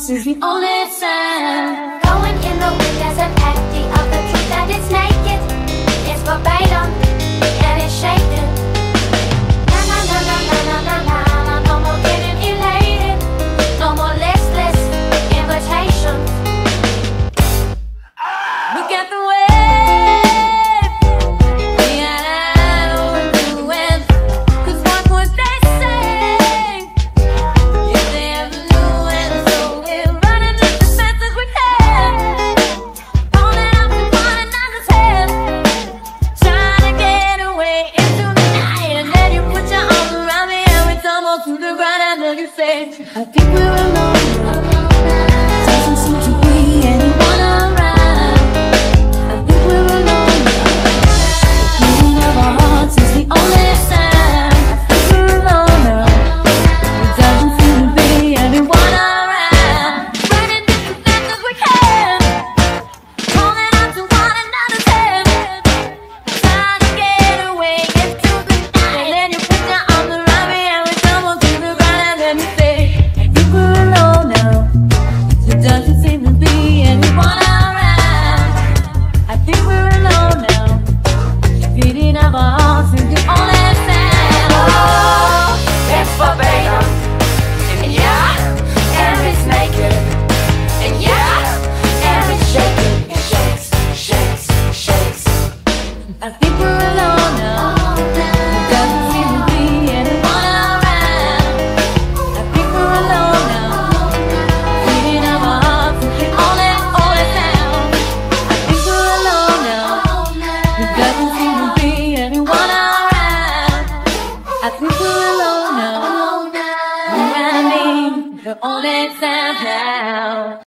hearts is the only sound. Going in the wind as an empty of the truth that it's naked. It's verbatim and it's shaken. Na na na na na na na na. No more getting elated. No more listless invitations. Look at the way we got out of the wind. 'Cause what would they say if they ever knew it? So we're running just as fast as we can, falling out to one another's head, trying to get away into the night. And then you put your arms around me and we tumble to the ground. And then you say, I think we're alone. Doesn't seem to be anyone around. I think we're alone. The beating of our hearts is the only sound. I think we're alone now. There doesn't seem to be anyone around. Running just as fast as we can, calling out to one another's head, trying to get away into the night. And then you put your arms around me and we tumble to the ground. And then you say, I think we're alone now. There doesn't seem to be anyone around. I think we're alone now. Beating of our hearts is the only sound. Oh, it's verbatim. And yeah, and it's naked. And yeah, and it's shaking. It shakes, shakes, shakes. I think we're alone now.